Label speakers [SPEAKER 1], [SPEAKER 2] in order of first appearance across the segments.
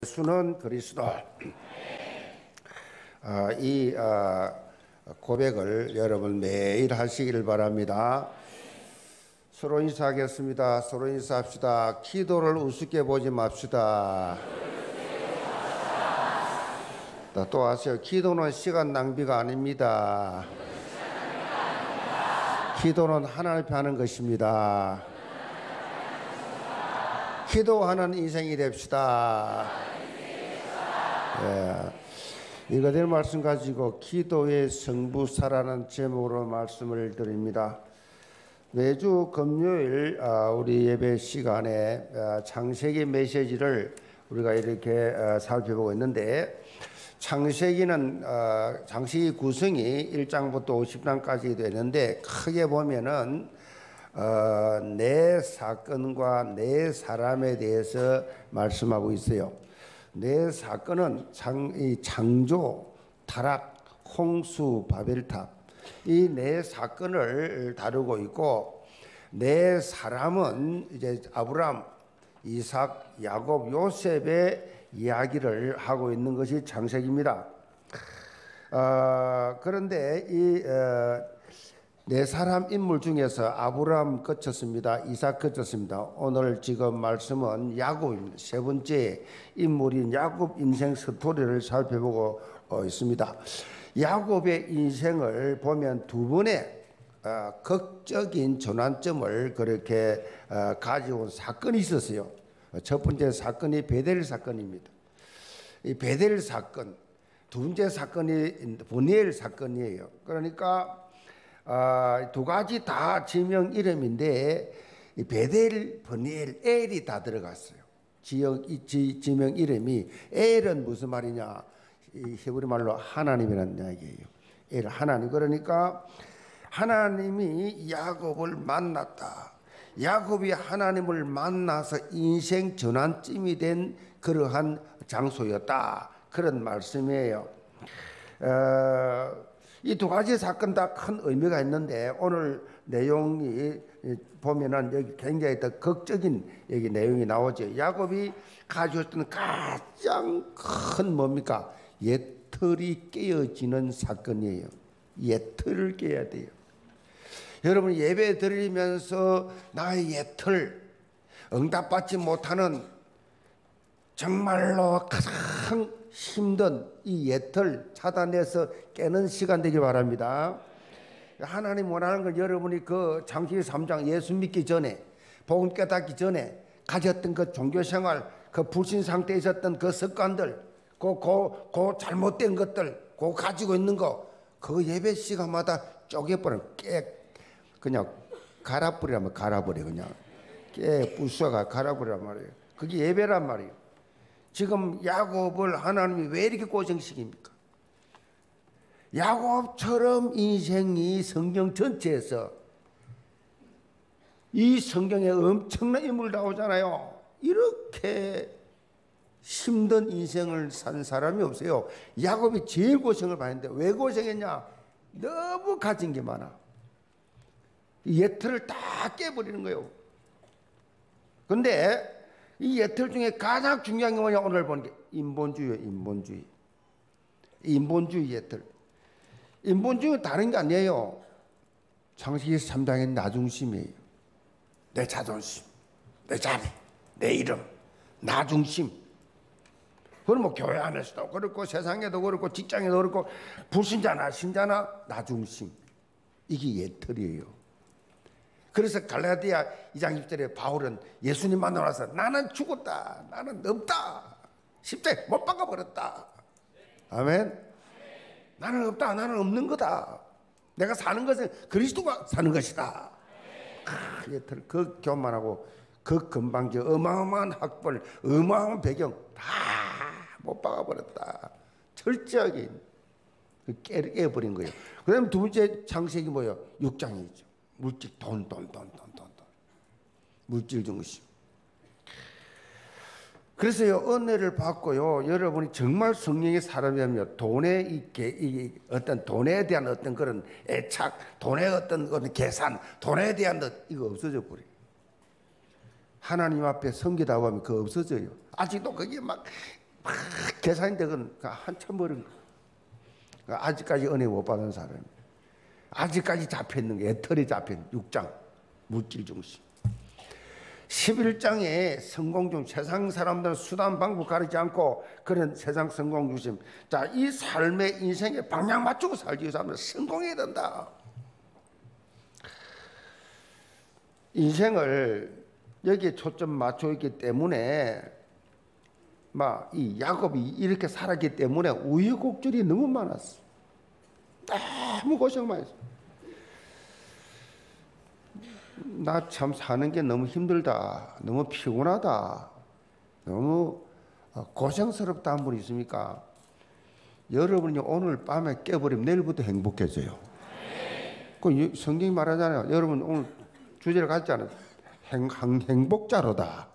[SPEAKER 1] 예수는 그리스도. 이 고백을 여러분 매일 하시기를 바랍니다. 서로 인사하겠습니다. 서로 인사합시다. 기도를 우습게 보지 맙시다. 또 아세요. 기도는 시간 낭비가 아닙니다. 기도는 하나님 앞에 하는 것입니다. 기도하는 인생이 됩시다. 이거 될 말씀 가지고 기도의 성부사라는 제목으로 말씀을 드립니다. 매주 금요일 우리 예배 시간에 창세기 메시지를 우리가 이렇게 살펴보고 있는데, 창세기는 창세기 구성이 1장부터 50장까지 되는데, 크게 보면은 네 사건과 네 사람에 대해서 말씀하고 있어요. 네 사건은 창조, 타락, 홍수, 바벨탑, 이 네 사건을 다루고 있고, 네 사람은 이제 아브람, 이삭, 야곱, 요셉의 이야기를 하고 있는 것이 창세기입니다. 그런데 이 네 사람 인물 중에서 아브람 거쳤습니다. 이삭 거쳤습니다. 오늘 지금 말씀은 야곱입니다. 세 번째 인물인 야곱 인생 스토리를 살펴보고 있습니다. 야곱의 인생을 보면 두 번의 극적인 전환점을 그렇게 가져온 사건이 있었어요. 첫 번째 사건이 베델 사건입니다. 이 베델 사건, 두 번째 사건이 브니엘 사건이에요. 그러니까 두 가지 다 지명 이름인데, 베델, 브니엘, 엘이 다 들어갔어요. 지명 이름이. 엘은 무슨 말이냐? 이 히브리 말로 하나님이라는 이야기예요. 엘, 하나님. 그러니까 하나님이 야곱을 만났다. 야곱이 하나님을 만나서 인생 전환점이 된 그러한 장소였다. 그런 말씀이에요. 이 두 가지 사건 다 큰 의미가 있는데, 오늘 내용이 보면은 여기 굉장히 더 극적인 여기 내용이 나오죠. 야곱이 가졌던 가장 큰 뭡니까? 예틀이 깨어지는 사건이에요. 예틀을 깨야 돼요. 여러분, 예배 드리면서 나의 예틀, 응답받지 못하는 정말로 가장 힘든 이 예틀 찾아내서 깨는 시간 되길 바랍니다. 하나님 원하는 건 여러분이 그 창세기 3장 예수 믿기 전에, 복음 깨닫기 전에 가졌던 그 종교생활, 그 불신 상태에 있었던 그 습관들, 그 잘못된 것들, 그 가지고 있는 거, 그 예배 시간마다 쪼개버려, 그냥 갈아버리라면 갈아버려. 그냥 부숴가 갈아버리란 말이에요. 그게 예배란 말이에요. 지금 야곱을 하나님이 왜 이렇게 고생시킵니까? 야곱처럼 인생이 성경 전체에서, 이 성경에 엄청난 인물 나오잖아요. 이렇게 힘든 인생을 산 사람이 없어요. 야곱이 제일 고생을 받는데, 왜 고생했냐? 너무 가진 게 많아. 예틀을 다 깨버리는 거예요. 근데 이 예틀 중에 가장 중요한 게 뭐냐? 오늘 보는 게 인본주의예요. 인본주의 예틀. 인본주의는 다른 게 아니에요. 창세기 3장의 나중심이에요. 내 자존심, 내 자리, 내 이름, 나중심. 그건 뭐 교회 안에서도 그렇고, 세상에도 그렇고, 직장에도 그렇고, 불신자나 신자나 나중심. 이게 예틀이에요. 그래서 갈라디아 2장 10절에 바울은 예수님 만나서 나는 죽었다, 나는 없다, 십자가에 못 박아버렸다. 아멘. 나는 없다, 나는 없는 거다. 내가 사는 것은 그리스도가 사는 것이다. 예틀, 그 교만하고 그 건방져 어마어마한 학벌, 어마어마한 배경 다 못 박아버렸다. 철저하게 깨버린 거예요. 그 다음에 두 번째 창세기 뭐예요? 6장이죠. 물질, 돈. 물질 중심. 그래서요, 은혜를 받고요, 여러분이 정말 성령의 사람이라면 돈에 어떤 돈에 대한 어떤 그런 애착, 돈의 어떤 계산, 돈에 대한 이거 없어져 버려요. 하나님 앞에 섬기다 보면 그거 없어져요. 아직도 그게 막 막 계산이 되건 한참 버린 거. 아직까지 은혜 못 받은 사람. 아직까지 잡혀있는 게 애털이 잡힌 6장 물질 중심. 11장에 성공 중 세상 사람들은 수단 방법 가리지 않고 그런 세상 성공 중심. 자, 이 삶의 인생에 방향 맞추고 살기 위해서 하면 성공해야 된다. 인생을 여기에 초점 맞춰 있기 때문에 막 이 야곱이 이렇게 살았기 때문에 우여곡절이 너무 많았어. 너무 고생 많이 했어. 나 참 사는 게 너무 힘들다, 너무 피곤하다, 너무 고생스럽다 한 분 있습니까? 여러분이 오늘 밤에 깨버리면 내일부터 행복해져요. 그 성경이 말하잖아요. 여러분 오늘 주제를 가졌잖아요. 행복자로다.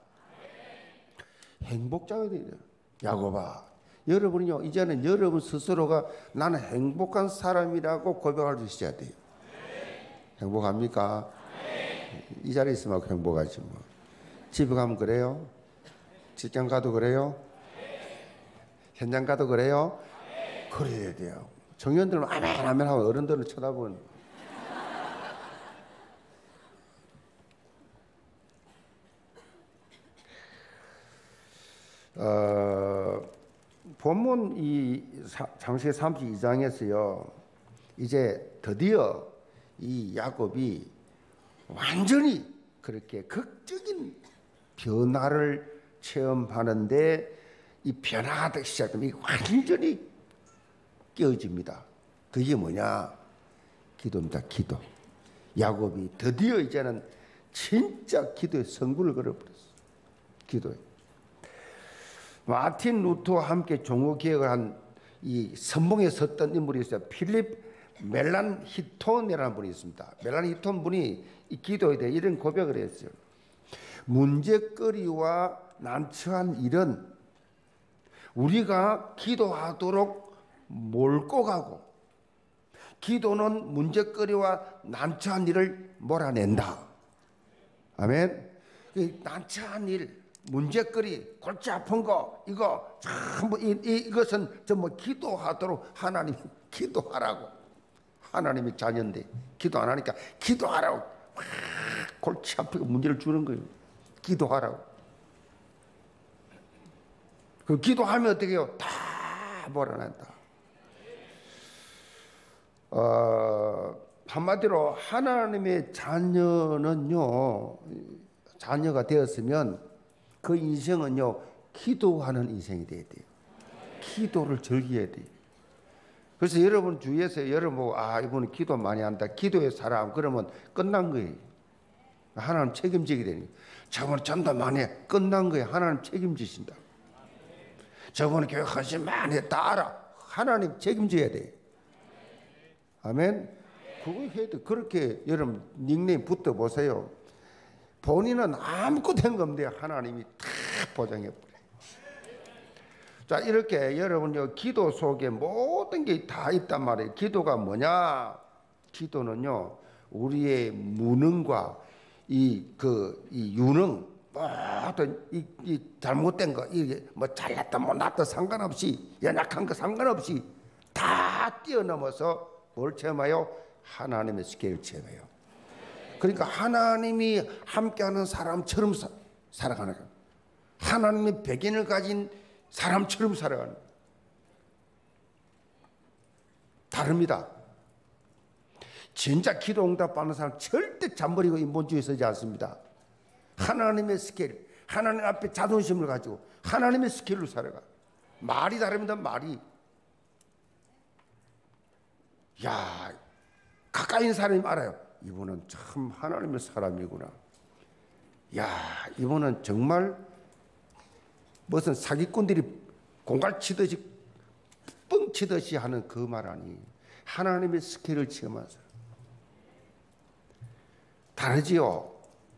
[SPEAKER 1] 행복자가 돼야 돼요. 야곱아, 여러분이요 이제는 여러분 스스로가 나는 행복한 사람이라고 고백할 수 있어야 돼요. 행복합니까? 이 자리에 있으면 행복하지 뭐. 집에 가면 그래요? 직장 가도 그래요? 현장 가도 그래요? 그래야 돼요. 청년들은 아멘 아멘 하고 어른들은 쳐다보는. 본문 이 창세기 32장에서요 이제 드디어 이 야곱이 완전히 그렇게 극적인 변화를 체험하는데 이 변화가 되기 시작하면 완전히 깨어집니다. 그게 뭐냐? 기도입니다. 기도. 야곱이 드디어 이제는 진짜 기도에 성부를 걸어버렸어. 기도에. 마틴 루터와 함께 종교 개혁을 한 이 선봉에 섰던 인물이 있어요. 필립 멜란 히톤이라는 분이 있습니다. 멜란 히톤 분이 이 기도에 대해 이런 고백을 했어요. 문제거리와 난처한 일은 우리가 기도하도록 몰고 가고 기도는 문제거리와 난처한 일을 몰아낸다. 아멘. 난처한 일, 문제거리, 골치 아픈 거 이거 전부 이것은 전부 기도하도록 하나님 기도하라고. 하나님이 자녀인데 기도 안 하니까 기도하라고 골치 아프게 문제를 주는 거예요. 기도하라고. 그 기도하면 어떻게 해요? 다 몰아낸다. 한마디로 하나님의 자녀는요, 자녀가 되었으면 그 인생은요 기도하는 인생이 돼야 돼요. 기도를 즐겨야 돼요. 그래서 여러분 주위에서 여러분 보고 이분은 기도 많이 한다, 기도의 사람, 그러면 끝난 거예요. 하나님 책임지게 되니 저분은 전도 많이 해, 끝난 거예요. 하나님 책임지신다. 저분은 교회 헌신 많이 해, 다 알아. 하나님 책임져야 돼. 아멘. 그거 해야 돼. 그렇게 여러분 닉네임 붙어 보세요. 본인은 아무것도 한 거 없는데 하나님이 다 보장해 버려요. 자, 이렇게 여러분요 기도 속에 모든 게 다 있단 말이에요. 기도가 뭐냐? 기도는요 우리의 무능과 이 유능, 모든 이 잘못된 거, 이게 뭐 잘났다 못났다 상관없이, 연약한 거 상관없이 다 뛰어넘어서 뭘 체험해요? 하나님의 스케일을 체험해요. 그러니까 하나님이 함께하는 사람처럼 살아가는 거예요. 하나님의 백인을 가진 사람처럼 살아가는 거예요. 다릅니다. 진짜 기도 응답받는 사람 절대 잠버리고 인본주의에 서지 않습니다. 하나님의 스케일, 하나님 앞에 자존심을 가지고 하나님의 스케일로 살아가. 말이 다릅니다. 말이. 야, 가까이 있는 사람이 알아요. 이분은 참 하나님의 사람이구나. 야, 이분은 정말 무슨 사기꾼들이 공갈치듯이 뻥치듯이 하는 그 말 아니. 하나님의 스케일을 체험한 사람. 다르지요.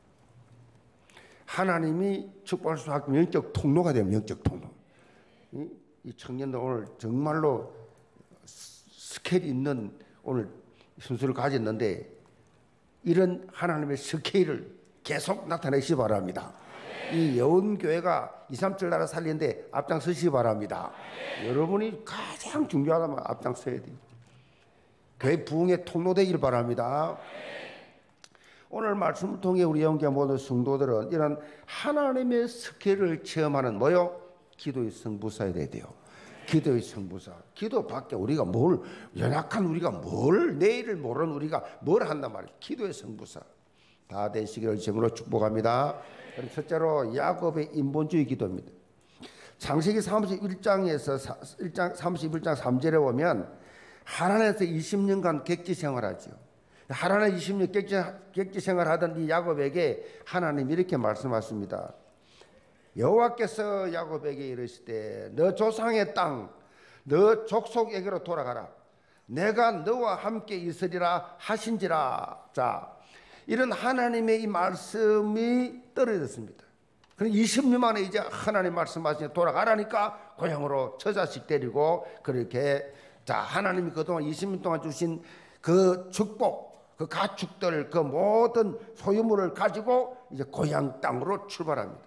[SPEAKER 1] 하나님이 축복할 수 있는 영적 통로가 되면 영적 통로. 이 청년들 오늘 정말로 스케일이 있는 오늘 순수를 가졌는데 이런 하나님의 스케일을 계속 나타내시기 바랍니다. 이 여운교회가 2, 3절 나라 살리는데 앞장서시기 바랍니다. 여러분이 가장 중요하다면 앞장서야 돼요. 교회 부흥의 통로 되기를 바랍니다. 오늘 말씀을 통해 우리 영계 모든 성도들은 이런 하나님의 스케일을 체험하는 뭐요? 기도의 성부사에 돼야 돼요. 기도의 성부사. 기도 밖에 우리가 뭘, 연약한 우리가 뭘, 내일을 모르는 우리가 뭘 한단 말이에요. 기도의 성부사. 다 되시기를 제물로 축복합니다. 첫째로 야곱의 인본주의 기도입니다. 창세기 31장에서 31장 3절에 보면 하란에서 20년간 객지 생활하죠. 하란에 20년 객지 생활하던 이 야곱에게 하나님이 이렇게 말씀하십니다. 여호와께서 야곱에게 이르시되 너 조상의 땅, 너 족속에게로 돌아가라. 내가 너와 함께 있으리라 하신지라. 자, 이런 하나님의 이 말씀이 떨어졌습니다. 그럼 20년 만에 이제 하나님 말씀하시니 돌아가라니까 고향으로 처자식 데리고 그렇게, 자, 하나님이 그동안 20년 동안 주신 그 축복, 그 가축들, 그 모든 소유물을 가지고 이제 고향 땅으로 출발합니다.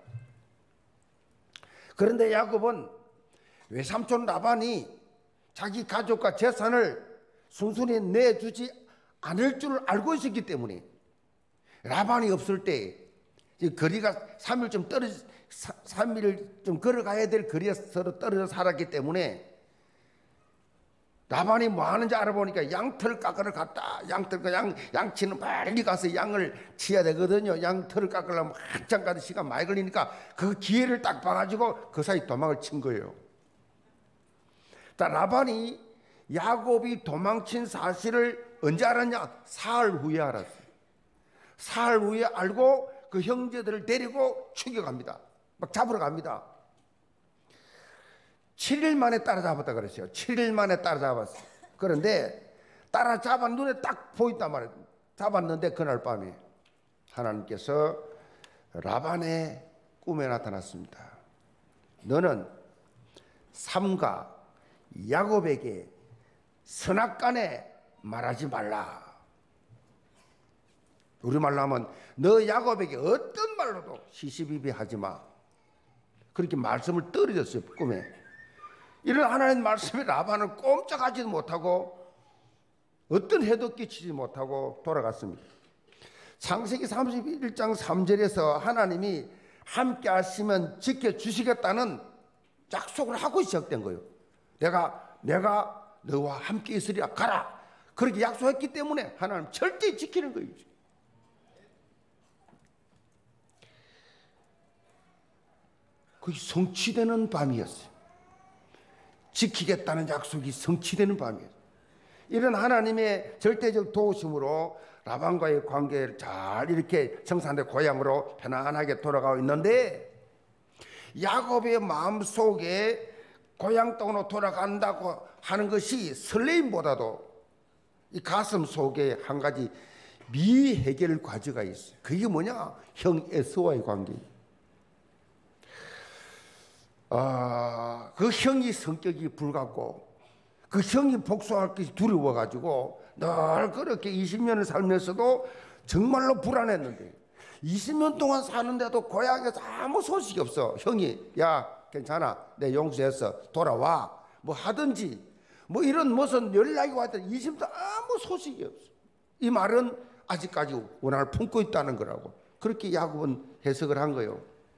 [SPEAKER 1] 그런데 야곱은 외삼촌 라반이 자기 가족과 재산을 순순히 내주지 않을 줄 알고 있었기 때문에, 라반이 없을 때 거리가 3일 좀 걸어가야 될 거리에 서로 떨어져 살았기 때문에 라반이 뭐 하는지 알아보니까 양털 깎으러 갔다. 양치는 빨리 가서 양을 치야 되거든요. 양털을 깎으려면 한참 가도 시간 많이 걸리니까 그 기회를 딱 봐가지고 그 사이 도망을 친 거예요. 자, 라반이 야곱이 도망친 사실을 언제 알았냐? 사흘 후에 알았어요. 사흘 후에 알고 그 형제들을 데리고 추격합니다. 막 잡으러 갑니다. 7일 만에 따라잡았다 그랬어요. 7일 만에 따라잡았어요. 그런데 따라잡아 눈에 딱 보인단 말이에요. 잡았는데 그날 밤에 하나님께서 라반의 꿈에 나타났습니다. 너는 삼가 야곱에게 선악간에 말하지 말라. 우리말로 하면 너 야곱에게 어떤 말로도 시시비비하지 마. 그렇게 말씀을 떨어졌어요. 꿈에. 이런 하나님 말씀에 라반은 꼼짝하지도 못하고 어떤 해도 끼치지 못하고 돌아갔습니다. 창세기 31장 3절에서 하나님이 함께 하시면 지켜주시겠다는 약속을 하고 시작된 거예요. 내가 너와 함께 있으리라, 가라. 그렇게 약속했기 때문에 하나님 절대 지키는 거예요. 그게 성취되는 밤이었어요. 지키겠다는 약속이 성취되는 밤이었어요. 이런 하나님의 절대적 도우심으로 라반과의 관계를 잘 이렇게 청산된 고향으로 편안하게 돌아가고 있는데, 야곱의 마음속에 고향 땅으로 돌아간다고 하는 것이 설레임보다도 이 가슴 속에 한 가지 미해결 과제가 있어요. 그게 뭐냐? 형 에서와의 관계예요. 그 형이 성격이 불같고 그 형이 복수할 것이 두려워가지고 늘 그렇게 20년을 살면서도 정말로 불안했는데, 20년 동안 사는데도 고향에서 아무 소식이 없어. 형이 야 괜찮아, 내 용서했어, 돌아와, 뭐 하든지 뭐 이런 무슨 연락이 왔더니 20년 아무 소식이 없어. 이 말은 아직까지 원한을 품고 있다는 거라고 그렇게 야곱은 해석을 한 거예요.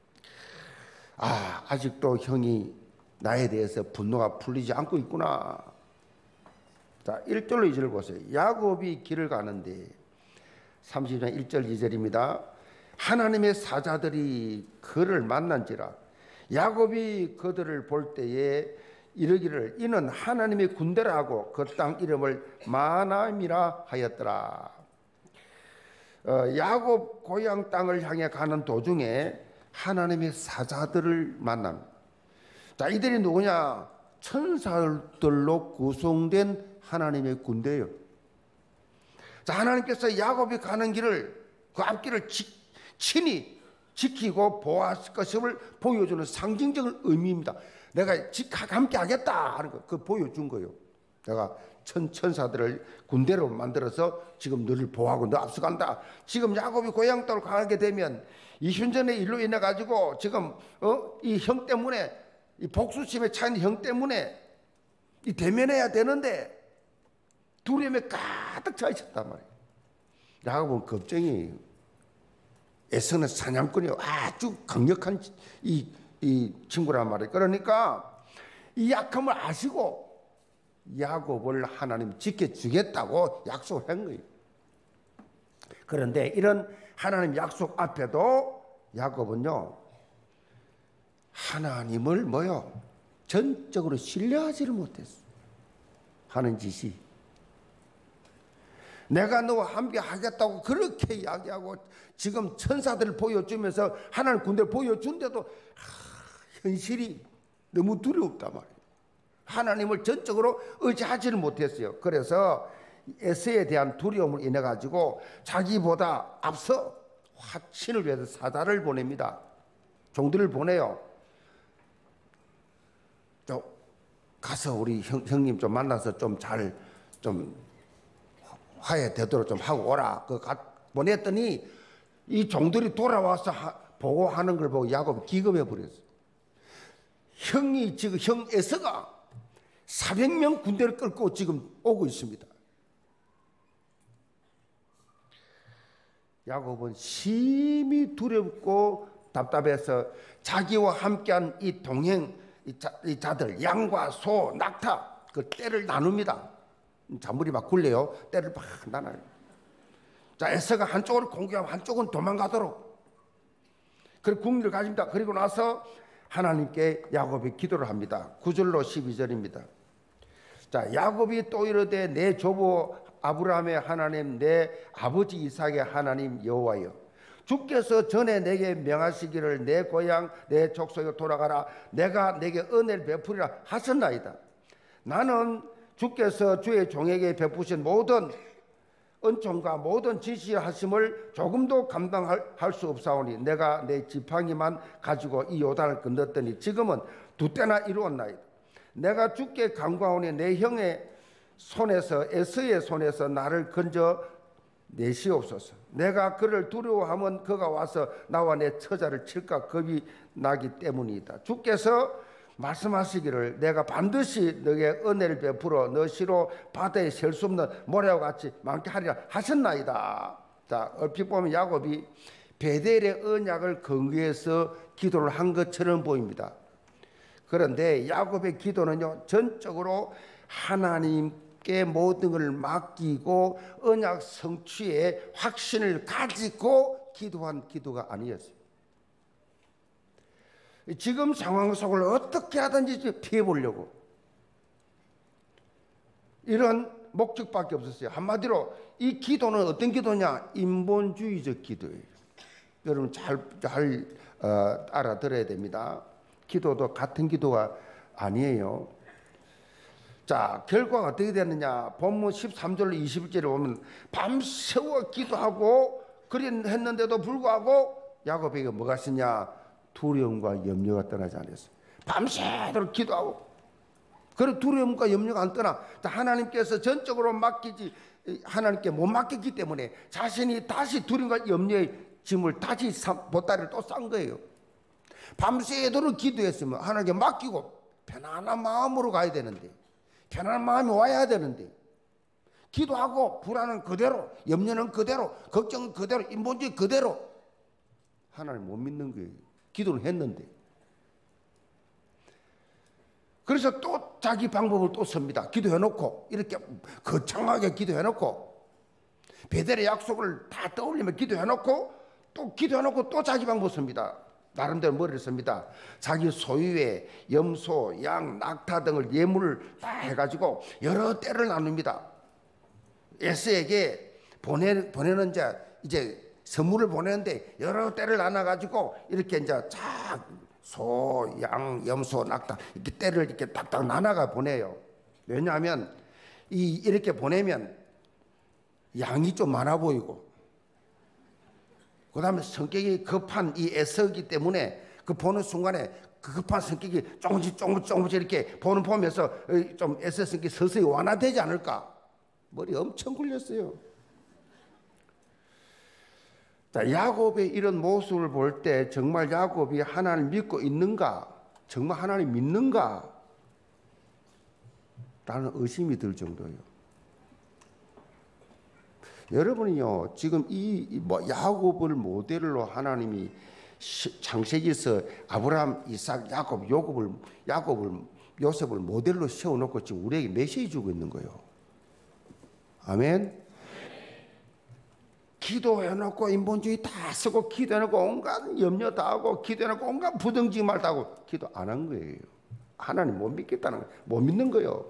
[SPEAKER 1] 아직도 형이 나에 대해서 분노가 풀리지 않고 있구나. 자, 1절로 2절을 보세요. 야곱이 길을 가는데 30장 1절 2절입니다. 하나님의 사자들이 그를 만난지라 야곱이 그들을 볼 때에 이르기를 이는 하나님의 군대라 하고 그 땅 이름을 마나임이라 하였더라. 야곱 고향 땅을 향해 가는 도중에 하나님의 사자들을 만납니다. 자, 이들이 누구냐? 천사들로 구성된 하나님의 군대예요. 자, 하나님께서 야곱이 가는 길을, 그 앞길을 친히 지키고 보호할 것임을 보여주는 상징적인 의미입니다. 내가 함께 하겠다 하는 거, 그 보여준 거예요. 내가 천사들을 군대로 만들어서 지금 너를 보호하고 너 앞서간다. 지금 야곱이 고향 땅으로 가게 되면 이순전의 일로 인해 가지고 지금 이 형 때문에, 이 복수심에 차인 형 때문에 이 대면해야 되는데 두려움에 가득 차 있었단 말이에요. 야곱은 겁쟁이에요. 에서는 사냥꾼이요. 아주 강력한 이 친구란 말이에요. 그러니까 이 약함을 아시고 야곱을 하나님 지켜주겠다고 약속을 한 거예요. 그런데 이런 하나님 약속 앞에도 야곱은요, 하나님을 전적으로 신뢰하지를 못했어. 하는 짓이. 내가 너와 함께 하겠다고 그렇게 이야기하고 지금 천사들을 보여주면서 하나님 군대를 보여준데도 현실이 너무 두렵단 말이에요. 하나님을 전적으로 의지하지를 못했어요. 그래서 에서에 대한 두려움을 인해 가지고 자기보다 앞서 화친을 위해서 사자를 보냅니다. 종들을 보내요. 가서 우리 형님 좀 만나서 좀 화해되도록 좀 하고 오라. 보냈더니 이 종들이 돌아와서 보고하는 걸 보고 야곱이 기겁해 버렸어요. 지금 형 에서가 400명 군대를 끌고 지금 오고 있습니다. 야곱은 심히 두렵고 답답해서 자기와 함께한 이 동행 이 자들, 양과 소, 낙타, 그 떼를 나눕니다. 잔물이 막 굴려요. 떼를 막 나눠요. 자, 에서가 한쪽으로 공격하면 한쪽은 도망가도록 그리고 국리를 가집니다. 그리고 나서 하나님께 야곱이 기도를 합니다. 9절로 12절입니다. 자, 야곱이 또 이르되 내 조부 아브라함의 하나님, 내 아버지 이삭의 하나님 여호와여, 주께서 전에 내게 명하시기를 내 고향 내 족속에 돌아가라, 내가 내게 은혜를 베푸리라 하셨나이다. 나는 주께서 주의 종에게 베푸신 모든 은총과 모든 지시하심을 조금도 감당할 수 없사오니 내가 내 지팡이만 가지고 이 요단을 건넜더니 지금은 두 때나 이루었나이다. 내가 주께 간구하오니 내 형의 손에서, 에서의 손에서 나를 건져 내시옵소서. 내가 그를 두려워하면 그가 와서 나와 내 처자를 칠까 겁이 나기 때문이다. 주께서 말씀하시기를 내가 반드시 너에게 은혜를 베풀어 너 시로 바다에 셀 수 없는 모래와 같이 많게 하리라 하셨나이다. 자, 얼핏 보면 야곱이 베델의 언약을 근거해서 기도를 한 것처럼 보입니다. 그런데 야곱의 기도는요, 전적으로 하나님께 모든 것을 맡기고 언약 성취의 확신을 가지고 기도한 기도가 아니었어요. 지금 상황 속을 어떻게 하든지 피해보려고 이런 목적밖에 없었어요. 한마디로 이 기도는 어떤 기도냐? 인본주의적 기도예요. 여러분 잘 알아들어야 됩니다. 기도도 같은 기도가 아니에요. 자, 결과가 어떻게 되느냐? 본문 13절로 21절에 보면 밤새워 기도하고 했는데도 불구하고 야곱에게 뭐가 있었냐? 두려움과 염려가 떠나지 않았어요. 밤새도록 기도하고 그리고 두려움과 염려가 안 떠나 하나님께서 전적으로 맡기지 하나님께 못 맡겼기 때문에 자신이 다시 두려움과 염려의 짐을 다시 보따리를 또 싼 거예요. 밤새도록 기도했으면 하나님께 맡기고 편안한 마음으로 가야 되는데, 편안한 마음이 와야 되는데, 기도하고 불안은 그대로, 염려는 그대로, 걱정은 그대로, 인본주의 그대로 하나님 못 믿는 거예요. 기도를 했는데. 그래서 또 자기 방법을 또 씁니다. 기도해놓고 이렇게 거창하게 기도해놓고 베델의 약속을 다 떠올리며 기도해놓고 또 기도해놓고 또 자기 방법 씁니다. 나름대로 머리를 씁니다. 자기 소유의 염소, 양, 낙타 등을 예물을 다 해가지고 여러 때를 나눕니다. 에서에게 보내는 이제 선물을 보내는데 여러 때를 나눠가지고 이렇게 이제 소, 양, 염소, 낙타 이렇게 때를 이렇게 딱딱 나눠가 보내요. 왜냐하면 이렇게 보내면 양이 좀 많아 보이고, 그 다음에 성격이 급한 이 에서이기 때문에 그 보는 순간에 그 급한 성격이 조금씩 이렇게 보면서 좀 애써 성격이 서서히 완화되지 않을까? 머리 엄청 굴렸어요. 자, 야곱의 이런 모습을 볼 때 정말 야곱이 하나님을 믿고 있는가? 정말 하나님 믿는가? 라는 의심이 들 정도예요. 여러분이요, 지금 야곱을 모델로 하나님이 창세기에서 아브라함, 이삭, 야곱, 요셉을 모델로 세워놓고 지금 우리에게 메시지 주고 있는 거예요. 아멘. 기도해놓고 인본주의 다 쓰고 기도해놓고 온갖 염려 다 하고 기도해놓고 온갖 부정지 말 다 하고 기도 안 한 거예요. 하나님 못 믿겠다는 거예요. 못 믿는 거예요.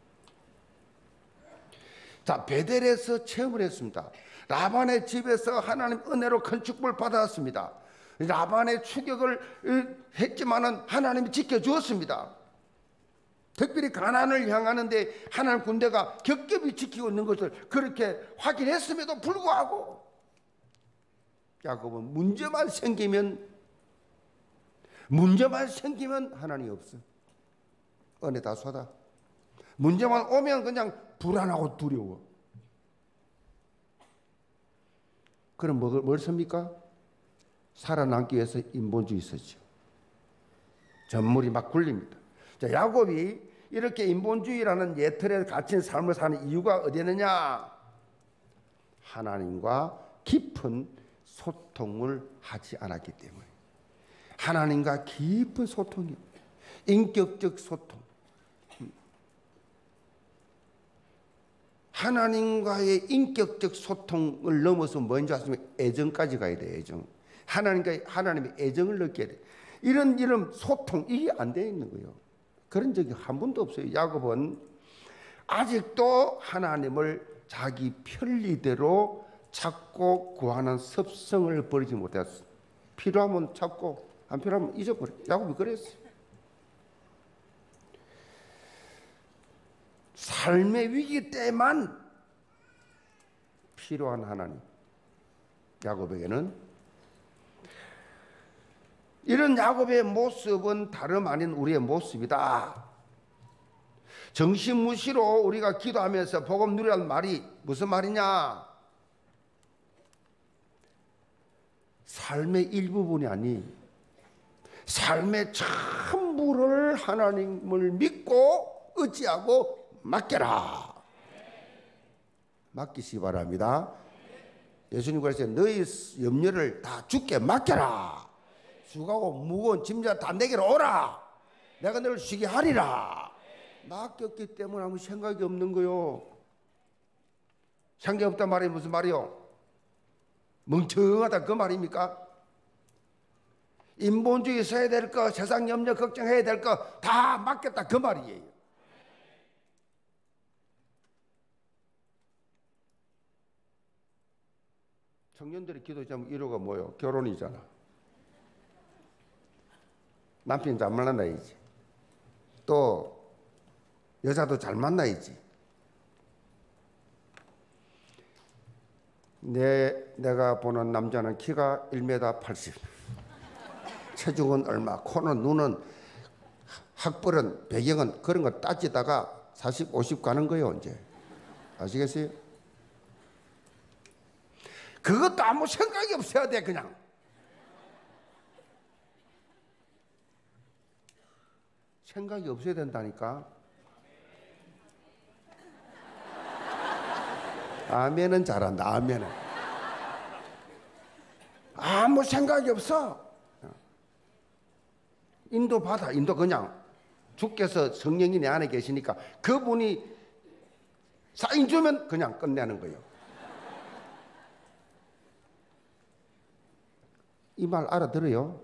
[SPEAKER 1] 자, 베델에서 체험을 했습니다. 라반의 집에서 하나님 은혜로 큰 축복을 받았습니다. 라반의 추격을 했지만은 하나님이 지켜주었습니다. 특별히 가나안을 향하는데 하나님 군대가 겹겹이 지키고 있는 것을 그렇게 확인했음에도 불구하고 야곱은 문제만 생기면 하나님이 없어. 은혜 다 쏟아. 문제만 오면 그냥 불안하고 두려워. 그럼 뭘 씁니까? 살아남기 위해서 인본주의 쓰죠. 전물이 막 굴립니다. 자, 야곱이 이렇게 인본주의라는 예틀에 갇힌 삶을 사는 이유가 어디 있느냐? 하나님과 깊은 소통을 하지 않았기 때문에. 하나님과 깊은 소통이, 인격적 소통. 하나님과의 인격적 소통을 넘어서 뭔지 아시면 애정까지 가야 돼. 애정. 하나님의 애정을 느껴야 돼. 이런 소통, 이게 안 돼 있는 거예요. 그런 적이 한 번도 없어요. 야곱은 아직도 하나님을 자기 편리대로 찾고 구하는 습성을 버리지 못했어. 필요하면 찾고 안 필요하면 잊어버려. 야곱이 그랬어요. 삶의 위기 때만 필요한 하나님. 야곱에게는 이런 야곱의 모습은 다름 아닌 우리의 모습이다. 정신무시로 우리가 기도하면서 복음 누리라는 말이 무슨 말이냐? 삶의 일부분이 아니 삶의 전부를 하나님을 믿고 의지하고 맡겨라. 맡기시 바랍니다. 예수님 그러셨어요. 너희 염려를 다 주께 맡겨라. 수고하고 무거운 짐자 다 내게로 오라. 내가 너를 쉬게 하리라. 맡겼기 때문에 아무 생각이 없는 거요. 생각이 없단 말이 무슨 말이요? 멍청하다 그 말입니까? 인본주의 써야 될 거, 세상 염려 걱정해야 될 거 다 맡겼다 그 말이에요. 청년들이 기도하면 1호가 뭐예요? 결혼이잖아. 남편 잘 만나야지. 또 여자도 잘 만나야지. 내가 보는 남자는 키가 1m 80, 체중은 얼마, 코는 눈은 학벌은 배경은 그런 거 따지다가 40, 50 가는 거예요. 이제 아시겠어요? 그것도 아무 생각이 없어야 돼. 그냥 생각이 없어야 된다니까. 아멘은 잘한다. 아멘은 아무 생각이 없어. 인도 받아. 인도 그냥 주께서 성령이 내 안에 계시니까 그분이 사인 주면 그냥 끝내는 거예요. 이 말 알아들어요?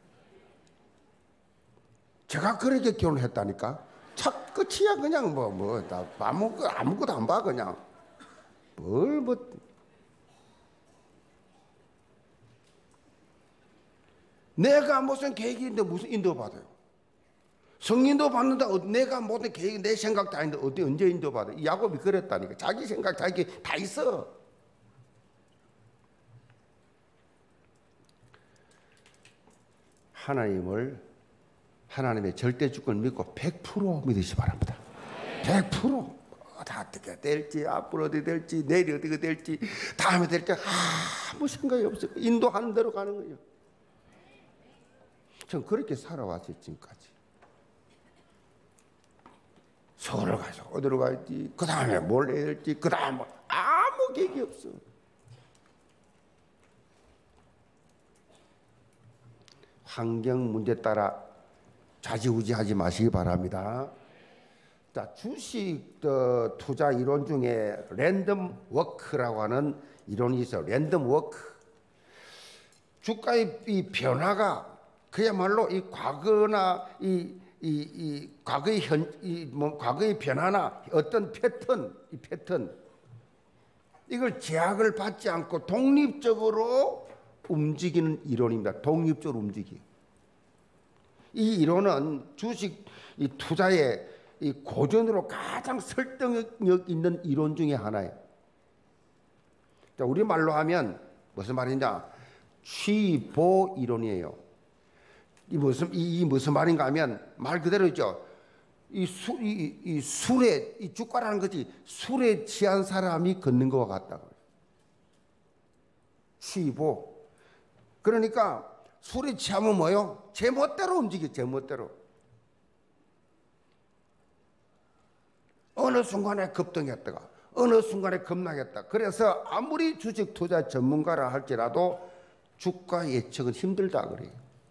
[SPEAKER 1] 제가 그렇게 결혼했다니까. 착 끝이야. 그냥 다 아무것도 안 봐. 그냥 내가 무슨 계획이 있는데 무슨 인도 받아요? 성인도 받는다. 내가 모든 계획, 내 생각도 아닌데 언제 인도 받아? 야곱이 그랬다니까. 자기 생각, 자기 다 있어. 하나님의 절대 주권을 믿고 100% 믿으시 바랍니다. 100%. 다 어떻게 될지, 앞으로 어떻게 될지, 내일이 어떻게 될지, 다음에 될지 아무 생각이 없어요. 인도하는 대로 가는 거예요. 전 그렇게 살아왔어요, 지금까지. 서울을 가서 어디로 갈지, 그 다음에 뭘 해야 될지, 그 다음에 아무 계획이 없어. 환경 문제 따라 좌지우지하지 마시기 바랍니다. 자, 주식 투자 이론 중에 랜덤 워크라고 하는 이론이 있어요. 랜덤 워크. 주가의 이 변화가 그야말로 이 과거나 과거의 변화나 어떤 패턴 이걸 제약을 받지 않고 독립적으로 움직이는 이론입니다. 독립적으로 움직이. 이 이론은 주식 이 투자의 이 고전으로 가장 설득력 있는 이론 중에 하나예요. 자, 우리말로 하면 무슨 말이냐? 취보 이론이에요. 이 무슨 말인가 하면 말 그대로죠. 이 술에 이 주가라는 것이 술에 취한 사람이 걷는 것과 같다고. 취보. 그러니까 술에 취하면 뭐요? 제 멋대로 움직여, 제 멋대로. 어느 순간에 급등했다가 어느 순간에 급락했다. 그래서 아무리 주식 투자 전문가라 할지라도 주가 예측은 힘들다 그래요.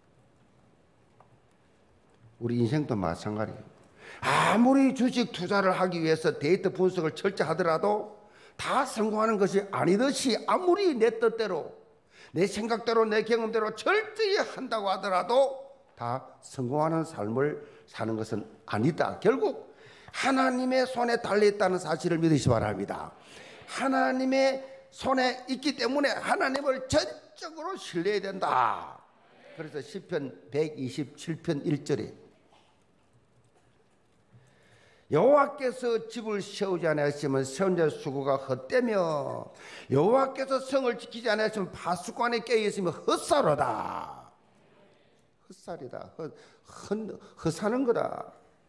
[SPEAKER 1] 우리 인생도 마찬가지예요. 아무리 주식 투자를 하기 위해서 데이터 분석을 철저히 하더라도 다 성공하는 것이 아니듯이 아무리 내 뜻대로 내 생각대로 내 경험대로 철저히 한다고 하더라도 다 성공하는 삶을 사는 것은 아니다. 결국 하나님의 손에 달려있다는 사실을 믿으시 바랍니다. 하나님의 손에 있기 때문에 하나님을 전적으로 신뢰해야 된다. 그래서 시편 127편 1절에 여호와께서 집을 세우지 않으시면 세운 수고가 헛되며 여호와께서 성을 지키지 않으시면 파수관에 깨어있으면 헛사로다. 헛살이다. 헛사는 거다.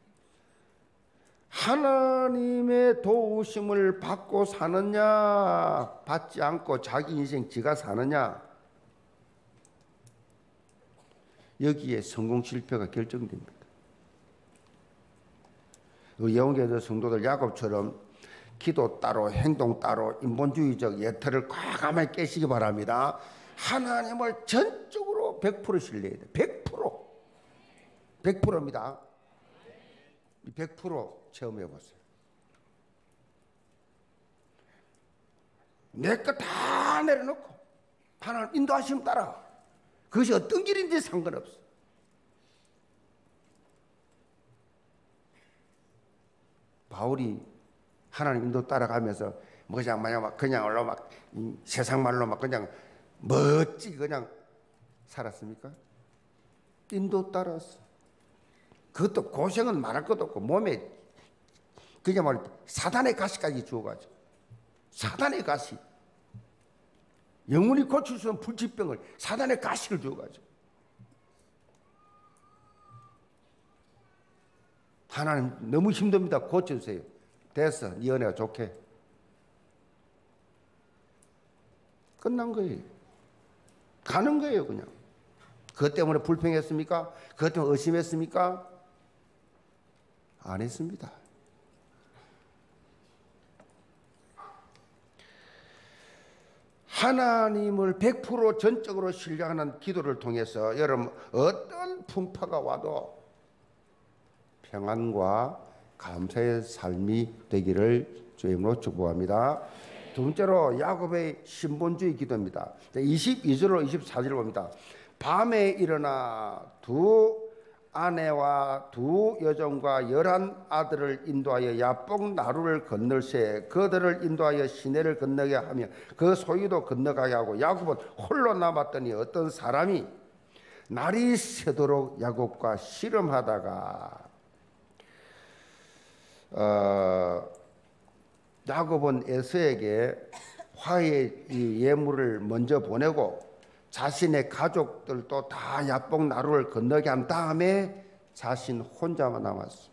[SPEAKER 1] 하나님의 도우심을 받고 사느냐 받지 않고 자기 인생 지가 사느냐, 여기에 성공 실패가 결정됩니다. 영계의 성도들 야곱처럼 기도 따로 행동 따로 인본주의적 예틀을 과감하게 깨시기 바랍니다. 하나님을 전적으로 100% 신뢰해야 돼요. 100%. 100%입니다. 100% 체험해 보세요. 내 것 다 내려놓고 하나님 인도하시면 따라. 그것이 어떤 길인지 상관없어. 바울이 하나님 인도 따라가면서 그냥 올라 막 세상 말로 막 그냥 멋지게 그냥 살았습니까? 인도 따라서. 그것도 고생은 말할 것도 없고 몸에 그냥 말 사단의 가시까지 주어가지고 사단의 가시, 영원히 고칠 수 없는 불치병을 사단의 가시를 주어가지고 하나님 너무 힘듭니다. 고쳐주세요. 됐어. 네 은혜가 좋게. 끝난 거예요. 가는 거예요. 그냥. 그것 때문에 불평했습니까? 그것 때문에 의심했습니까? 안 했습니다. 하나님을 100% 전적으로 신뢰하는 기도를 통해서 여러분 어떤 풍파가 와도 평안과 감사의 삶이 되기를 주의 이름으로 축복합니다. 두 번째로 야곱의 신본주의 기도입니다. 22절로 24절을 봅니다. 밤에 일어나 두 아내와 두 여종과 11 아들을 인도하여 야복 나루를 건널세 그들을 인도하여 시내를 건너게 하며 그 소유도 건너가게 하고 야곱은 홀로 남았더니 어떤 사람이 날이 새도록 야곱과 씨름하다가 야곱은 에서에게 화해의 예물을 먼저 보내고 자신의 가족들도 다 야복 나루를 건너게 한 다음에 자신 혼자만 남았어.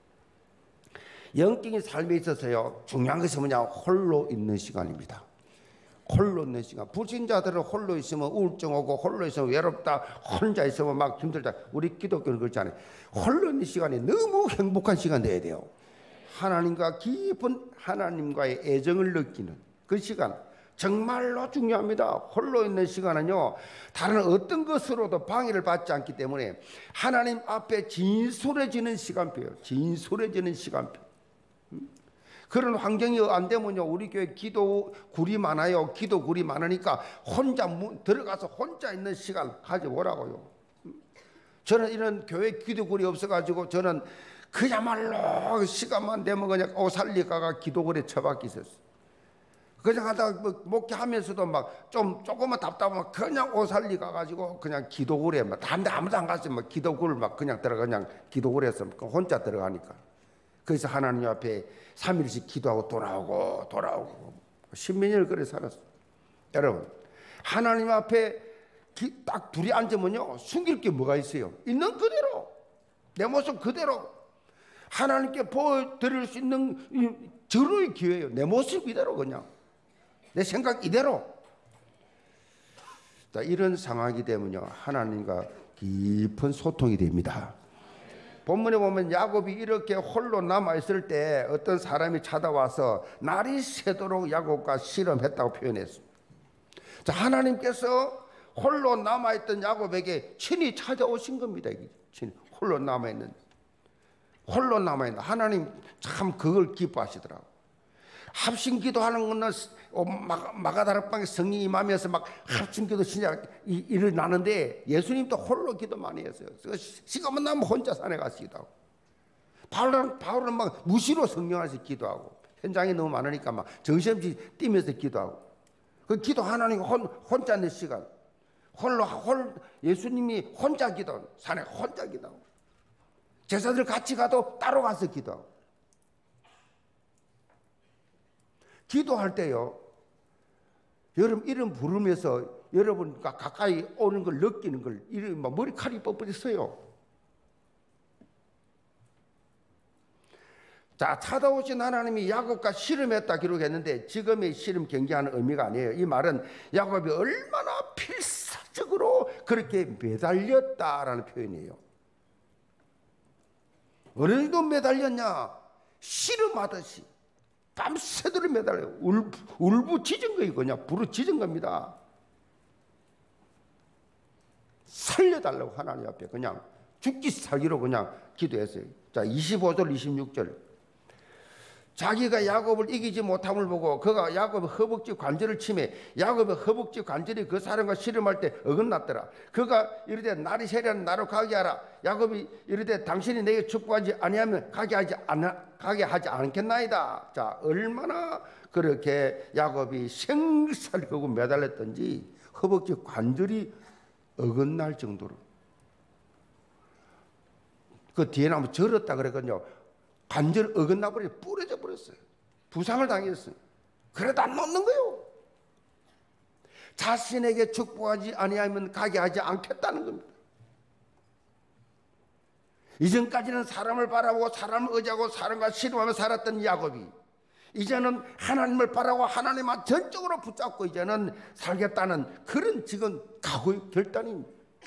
[SPEAKER 1] 영적인 삶에 있어서요, 중요한 것이 뭐냐? 홀로 있는 시간입니다. 홀로 있는 시간. 불신자들은 홀로 있으면 우울증 오고, 홀로 있으면 외롭다, 혼자 있으면 막 힘들다. 우리 기독교는 그렇지 않아요. 홀로 있는 시간이 너무 행복한 시간 돼야 돼요. 하나님과 깊은 하나님과의 애정을 느끼는 그 시간 정말로 중요합니다. 홀로 있는 시간은요, 다른 어떤 것으로도 방해를 받지 않기 때문에 하나님 앞에 진솔해지는 시간표예요. 진솔해지는 시간표. 그런 환경이 안 되면요, 우리 교회 기도굴이 많아요. 기도굴이 많으니까 혼자 들어가서 혼자 있는 시간 가져보라고요. 저는 이런 교회 기도굴이 없어가지고 저는 그야말로 시간만 되면 그냥 오살리 가가 기도굴에 처박혀 있었어요. 그냥 하다가 목회하면서도 막 조금만 답답하면 그냥 오살리 가가지고 그냥 기도굴에 막 아무도 안 갔어요. 막 기도굴 막 그냥 들어가 그냥 기도굴에서 혼자 들어가니까. 그래서 하나님 앞에 3일씩 기도하고 돌아오고 십몇 년을 그래 살았어요. 여러분, 하나님 앞에 딱 둘이 앉으면요, 숨길 게 뭐가 있어요? 있는 그대로, 내 모습 그대로 하나님께 보여드릴 수 있는 절호의 기회예요. 내 모습 이대로, 그냥 내 생각 이대로. 자, 이런 상황이 되면요, 하나님과 깊은 소통이 됩니다. 본문에 보면 야곱이 이렇게 홀로 남아있을 때 어떤 사람이 찾아와서 날이 새도록 야곱과 씨름했다고 표현했습니다. 자, 하나님께서 홀로 남아있던 야곱에게 친히 찾아오신 겁니다. 친히 홀로 남아있는 하나님 참 그걸 기뻐하시더라고요. 합심 기도하는 거는 마가다락방에 성령이 임하면서 막 합심 기도 진짜 일어나는데, 예수님도 홀로 기도 많이 했어요. 시간만 나면 혼자 산에 가서 기도하고, 바울은 막 무시로 성령 안에서 기도하고, 현장이 너무 많으니까 막 정신없이 뛰면서 기도하고, 그 기도 하나님 혼자 있는 시간, 예수님이 혼자 기도, 산에 혼자 기도하고, 제자들 같이 가도 따로 가서 기도하고. 기도할 때요, 여러분 이름 부르면서 여러분과 가까이 오는 걸 느끼는 걸, 이름 막 머리칼이 뻣뻣했어요. 자, 찾아오신 하나님이 야곱과 씨름했다 기록했는데, 지금의 씨름 경기하는 의미가 아니에요. 이 말은 야곱이 얼마나 필사적으로 그렇게 매달렸다라는 표현이에요. 어느 정도 매달렸냐? 씨름하듯이 밤새도록 매달려요. 울부짖은 거예요. 그냥 부르짖은 겁니다. 살려달라고 하나님 앞에 그냥 죽기 살기로 그냥 기도했어요. 자, 25절 26절. 자기가 야곱을 이기지 못함을 보고 그가 야곱의 허벅지 관절을 치매 야곱의 허벅지 관절이 그 사람과 씨름할 때 어긋났더라. 그가 이르되 날이 새려는 나로 가게 하라. 야곱이 이르되 당신이 내게 축복하지 아니하면 가게 하지 않겠나이다. 자, 얼마나 그렇게 야곱이 생살 거고 매달렸던지 허벅지 관절이 어긋날 정도로. 그 뒤에 나면 절었다 그랬거든요. 관절 어긋나버려 부러져 버렸어요. 부상을 당했어요. 그래도 안 놓는 거예요. 자신에게 축복하지 아니하면 가게 하지 않겠다는 겁니다. 이전까지는 사람을 바라보고 사람을 의지하고 사람과 씨름하며 살았던 야곱이 이제는 하나님을 바라고 하나님만 전적으로 붙잡고 이제는 살겠다는 그런 지금 각오의 결단입니다.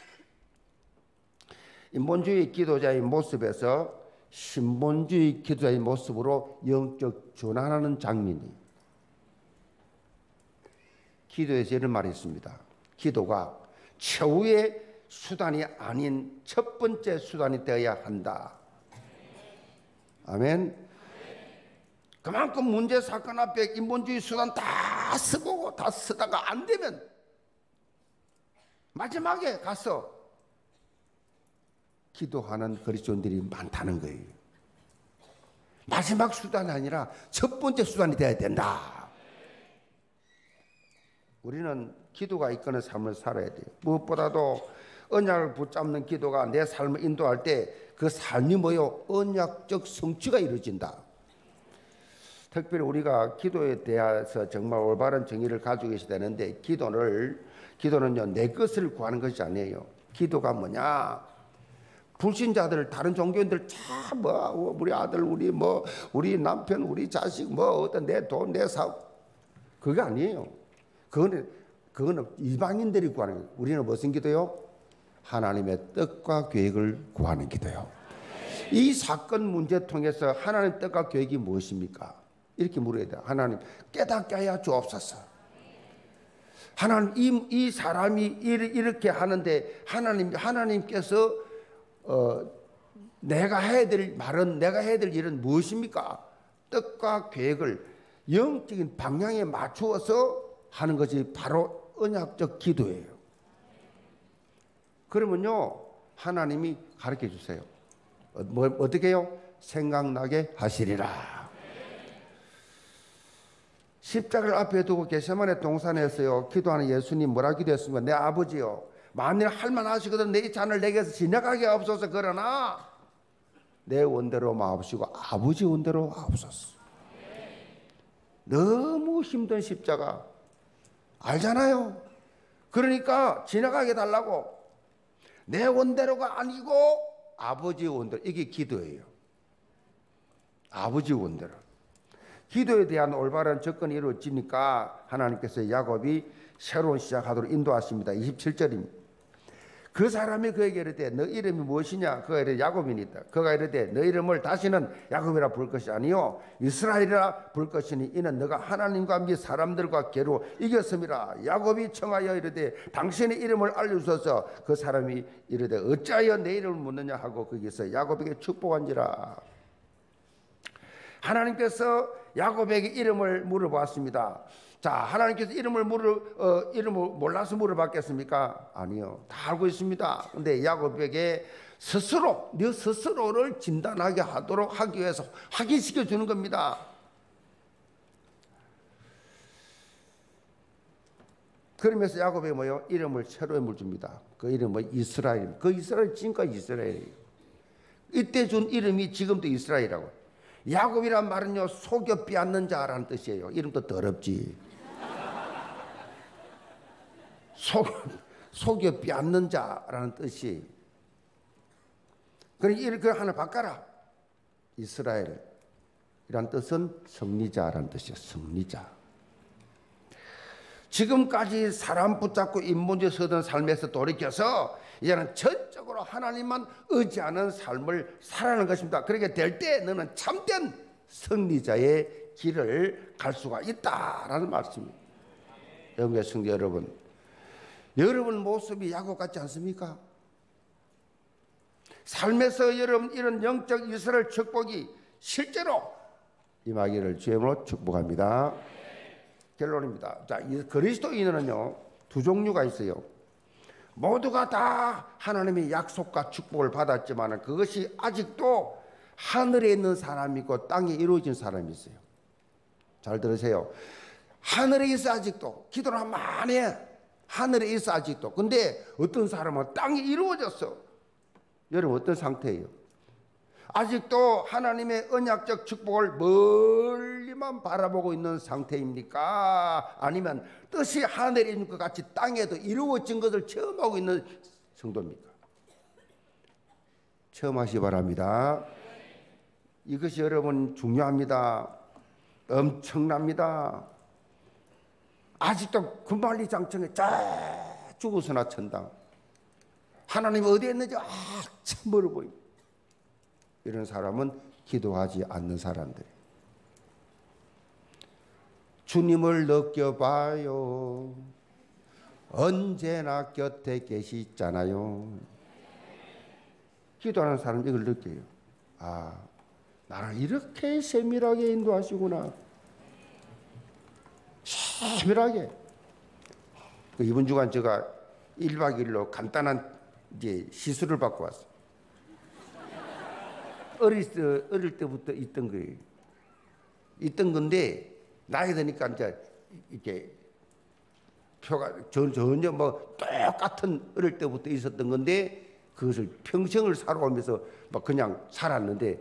[SPEAKER 1] 인본주의 기도자의 모습에서 신본주의 기도자의 모습으로 영적 전환하는 장면이, 기도에서 이런 말이 있습니다. 기도가 최후의 수단이 아닌 첫 번째 수단이 되어야 한다. 아멘. 그만큼 문제 사건 앞에 인본주의 수단 다 쓰고 다 쓰다가 안 되면 마지막에 가서 기도하는 그리스도인들이 많다는 거예요. 마지막 수단이 아니라 첫 번째 수단이 되어야 된다. 우리는 기도가 이끄는 삶을 살아야 돼요. 무엇보다도 언약을 붙잡는 기도가 내 삶을 인도할 때 그 삶이 뭐요? 언약적 성취가 이루어진다. 특별히 우리가 기도에 대해서 정말 올바른 정의를 가지고 계셔야 되는데, 기도는요 내 것을 구하는 것이 아니에요. 기도가 뭐냐? 불신자들, 다른 종교인들 참 우리 아들, 우리 남편, 우리 자식, 어떤 내 돈, 내 사업, 그게 아니에요. 그거는 이방인들이 구하는 거예요. 우리는 무슨 기도요? 하나님의 뜻과 계획을 구하는 기도요. 이 사건 문제 통해서 하나님 뜻과 계획이 무엇입니까? 이렇게 물어야 돼요. 하나님 깨닫게 하여 주옵소서. 하나님 이 사람이 이렇게 하는데 하나님께서 내가 해야 될 말은, 내가 해야 될 일은 무엇입니까? 뜻과 계획을 영적인 방향에 맞추어서 하는 것이 바로 언약적 기도예요. 그러면요, 하나님이 가르쳐 주세요. 어떻게 해요? 생각나게 하시리라. 십자가를 앞에 두고 겟세마네 동산에서요, 기도하는 예수님 뭐라 기도했습니까? 내 아버지요, 만일 할만하시거든 내 이 잔을 내게서 지나가게 하옵소서. 그러나 내 원대로 마옵시고 아버지 원대로 하옵소서. 너무 힘든 십자가 알잖아요. 그러니까 지나가게 달라고. 내 원대로가 아니고 아버지 원대로. 이게 기도예요. 아버지 원대로. 기도에 대한 올바른 접근이 이루어지니까 하나님께서 야곱이 새로운 시작하도록 인도하십니다. 27절입니다. 그 사람이 그에게 이르되 너 이름이 무엇이냐? 그가 이르되 야곱이니이다. 그가 이르되 너 이름을 다시는 야곱이라 부를 것이 아니요 이스라엘이라 부를 것이니 이는 너가 하나님과 및 사람들과 괴로 이겼음이라. 야곱이 청하여 이르되 당신의 이름을 알려주소서. 그 사람이 이르되 어찌하여 내 이름을 묻느냐 하고 거기서 야곱에게 축복한지라. 하나님께서 야곱에게 이름을 물어봤습니다. 자, 하나님께서 이름을 몰라서 물어봤겠습니까? 아니요. 다 알고 있습니다. 근데 야곱에게 너 스스로를 진단하게 하기 위해서 확인시켜 주는 겁니다. 그러면서 야곱에게 뭐요? 이름을 새로 물줍니다. 그 이름은 이스라엘. 그 이스라엘 지금까지 이스라엘이에요. 이때 준 이름이 지금도 이스라엘이라고. 야곱이란 말은요, 속여 빼앗는 자라는 뜻이에요. 이름도 더럽지. 속여 빼앗는 자라는 뜻이. 그러니 이걸 하나 바꿔라. 이스라엘이란 뜻은 승리자라는 뜻이에요. 승리자. 지금까지 사람 붙잡고 인본주의 서던 삶에서 돌이켜서 이제는 전적으로 하나님만 의지하는 삶을 살아가는 것입니다. 그렇게 될 때 너는 참된 승리자의 길을 갈 수가 있다라는 말씀입니다. 영계 성도 여러분 모습이 야곱 같지 않습니까? 삶에서 여러분 이런 영적 이스라엘 축복이 실제로 임하기를 주의 이름으로 축복합니다. 결론입니다. 자, 그리스도인은요 두 종류가 있어요. 모두가 다 하나님의 약속과 축복을 받았지만 그것이 아직도 하늘에 있는 사람이 있고 땅에 이루어진 사람이 있어요. 잘 들으세요. 하늘에 있어 아직도. 기도를 하면 많이 해. 하늘에 있어 아직도. 근데 어떤 사람은 땅에 이루어졌어. 여러분 어떤 상태예요? 아직도 하나님의 언약적 축복을 멀리만 바라보고 있는 상태입니까? 아니면 뜻이 하늘에 있는 것 같이 땅에도 이루어진 것을 체험하고 있는 정도입니까? 체험하시기 바랍니다. 이것이 여러분 중요합니다. 엄청납니다. 아직도 금발리장청에 쫙 죽어서나 천당. 하나님이 어디에 있는지 참 멀어 보입니다. 이런 사람은 기도하지 않는 사람들. 주님을 느껴봐요. 언제나 곁에 계시잖아요. 기도하는 사람은 이걸 느껴요. 아, 나를 이렇게 세밀하게 인도하시구나. 세밀하게. 이번 주간 제가 1박 2일로 간단한 이제 시술을 받고 왔어요. 어릴 때부터 있던 거예요. 있던 건데 나이 드니까 이제 이렇게 표가 전혀 뭐 똑같은 어릴 때부터 있었던 건데 그것을 평생을 살아오면서 막 그냥 살았는데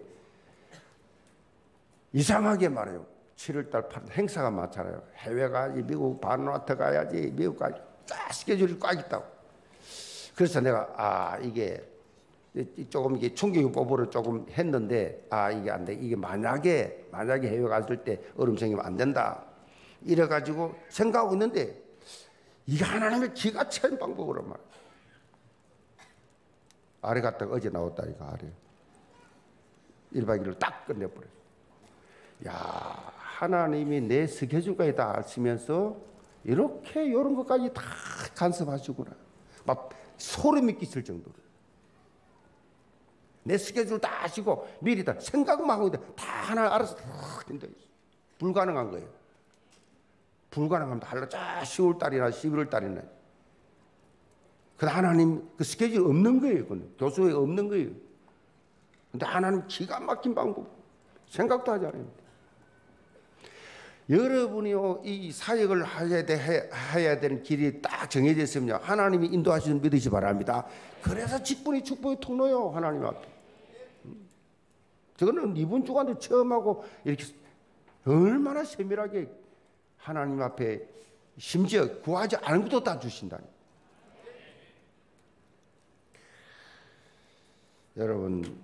[SPEAKER 1] 이상하게 말해요. 7월달 8월 행사가 많잖아요. 해외 가야지, 미국 바누아투 가야지, 미국 가야지 쫙 스케줄이 꽉 있다고. 그래서 내가 이게 조금 이게 충격요법으로 조금 했는데 이게 안 돼. 이게 만약에 해외 갔을 때 얼음 생기면 안 된다. 이래 가지고 생각하고 있는데 이게 하나님의 기가 찬 방법으로 말. 아래 갔다가 어제 나왔다 이거 아래. 1박 2일을 딱 끝내버렸어. 야, 하나님이 내 스케줄까지 다 아시면서 이렇게 이런 것까지 다 간섭하시구나. 막 소름이 끼칠 정도로. 내 스케줄 다 아시고 미리 다 생각만 하고 있는데 다 하나 알아서 다 된다. 불가능한 거예요. 불가능하면 달라. 10월달이나 11월달이나. 그 하나님 그 스케줄 없는 거예요. 그건 교수에 없는 거예요. 근데 하나님 기가 막힌 방법. 생각도 하지 않아요. 여러분이요, 이 사역을 해야 되는 길이 딱 정해져 있으면요, 하나님이 인도하시는 믿으시 바랍니다. 그래서 직분이 축복의 통로요, 하나님 앞에. 저거는 이번 주간도 처음 하고 이렇게 얼마나 세밀하게 하나님 앞에 심지어 구하지 않은 것도 다 주신다니. 여러분,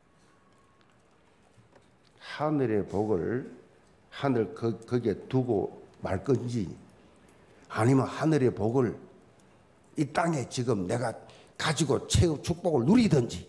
[SPEAKER 1] 하늘의 복을 하늘 거기에 두고 말 건지, 아니면 하늘의 복을 이 땅에 지금 내가 가지고 채우 축복을 누리든지,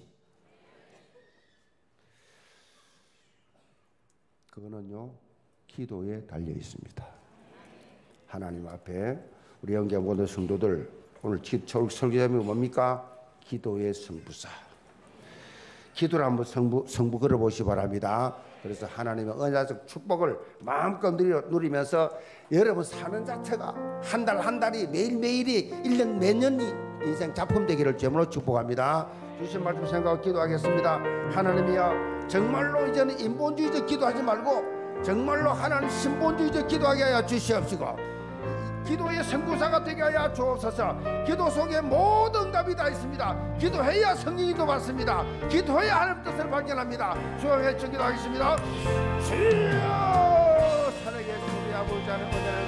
[SPEAKER 1] 그거는요 기도에 달려 있습니다. 하나님 앞에 우리 영계 모든 성도들, 오늘 설교자님이 뭡니까? 기도의 성부사. 기도를 한번 성부 걸어보시기 바랍니다. 그래서 하나님의 은혜적 축복을 마음껏 누리면서 여러분 사는 자체가 한 달 한 달이 매일매일이 1년 몇 년이 인생 작품 되기를 주님으로 축복합니다. 주신 말씀 생각하고 기도하겠습니다. 하나님이여, 정말로 이제는 인본주의적 기도하지 말고 정말로 하나님 신본주의적 기도하게 하여 주시옵시고, 기도의 선구사가 되게 하여 주옵소서. 기도 속에 모든 응답이 다 있습니다. 기도해야 성령이 받습니다. 기도해야 하나님 뜻을 발견합니다. 주여 외쳐 기도하겠습니다. 주여, 살아계신 우리 아버지 하나님,